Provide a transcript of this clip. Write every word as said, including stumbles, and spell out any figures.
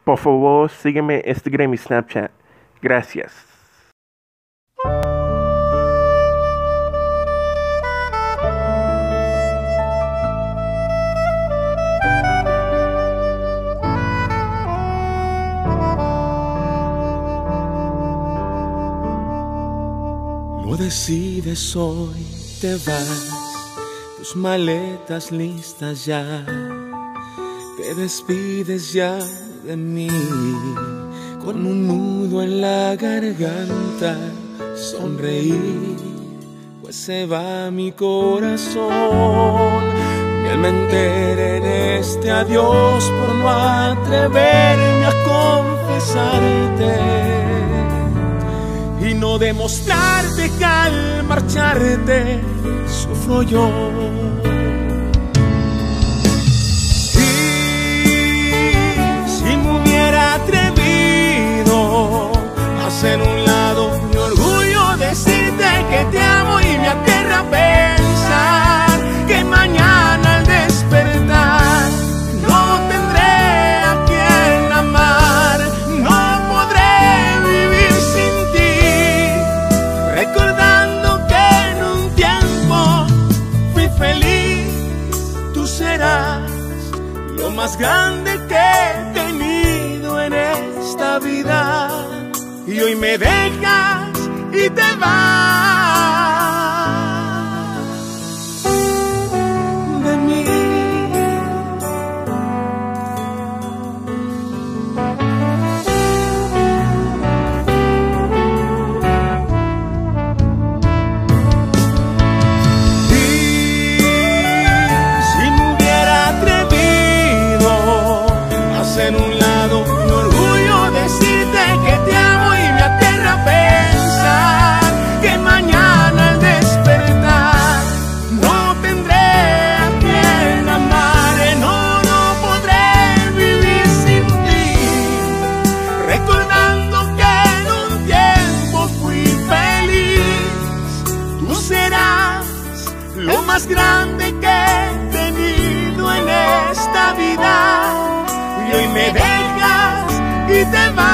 Por favor, sígueme en Instagram y Snapchat. Gracias. Lo decides hoy, te vas, tus maletas listas ya, te despides ya de mí, con un nudo en la garganta, sonreí, pues se va mi corazón. Mi alma entera en este adiós por no atreverme a confesarte y no demostrarte que al marcharte sufro yo. Y si me hubiera atrevido a hacer un lado mi orgullo, decirte que te amo y me aterra pensar que mañana al despertar no tendré a quien amar, no podré vivir sin ti, recordando que en un tiempo fui feliz. Tú serás lo más grande que he tenido en esta vida y hoy me dejas y te vas de mí. En un lado mi orgullo, decirte que te amo y me aterra pensar que mañana al despertar no tendré a quien amar, no, no podré vivir sin ti, recordando que en un tiempo fui feliz. Tú serás lo más grande que he tenido en esta vida y hoy me dejas y te vas.